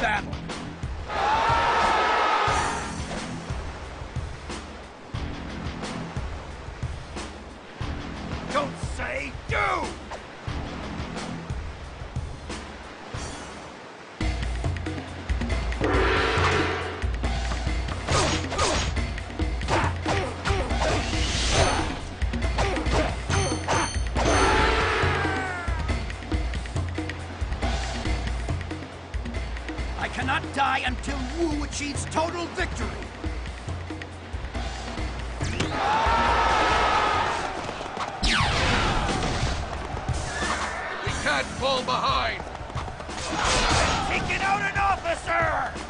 battle. Don't say do! I cannot die until Wu achieves total victory! We can't fall behind! Taking out an officer!